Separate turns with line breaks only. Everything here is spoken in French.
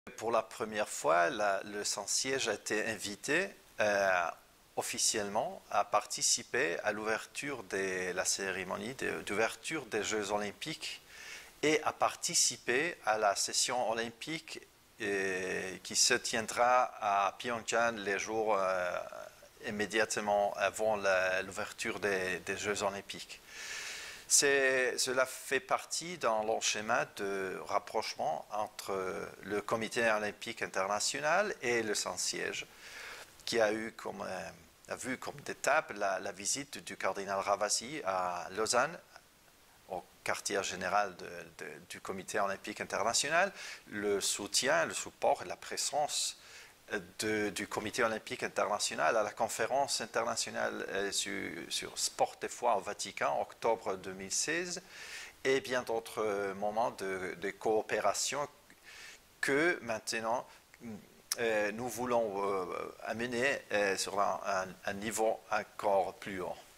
Pour la première fois, le Saint-Siège a été invité officiellement à participer à l'ouverture de la cérémonie d'ouverture des Jeux Olympiques et à participer à la session olympique qui se tiendra à Pyeongchang les jours immédiatement avant l'ouverture des Jeux Olympiques. Cela fait partie d'un long schéma de rapprochement entre le Comité olympique international et le Saint-Siège, qui a vu comme étape la visite du cardinal Ravasi à Lausanne, au quartier général du Comité olympique international, le soutien, le support et la présence du Comité olympique international à la conférence internationale sur sport et foi au Vatican, octobre 2016, et bien d'autres moments de coopération que maintenant nous voulons amener sur un niveau encore plus haut.